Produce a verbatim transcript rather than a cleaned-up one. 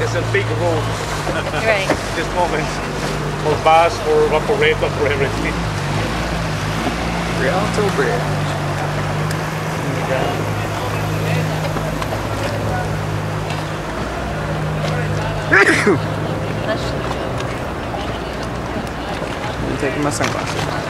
It's a big road. Right. This moment. For bus, for evaporator, for everything. Rialto Bridge. I'm taking my sunglasses off.